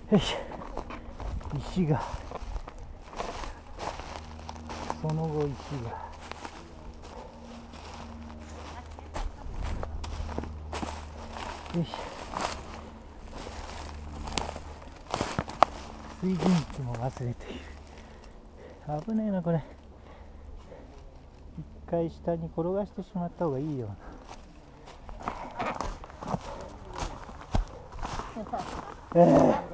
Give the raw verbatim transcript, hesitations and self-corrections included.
よいしょ。石が、その後石が、よいしょ。水準器も忘れている。危ねえなこれ。一回下に転がしてしまった方がいいよ。えー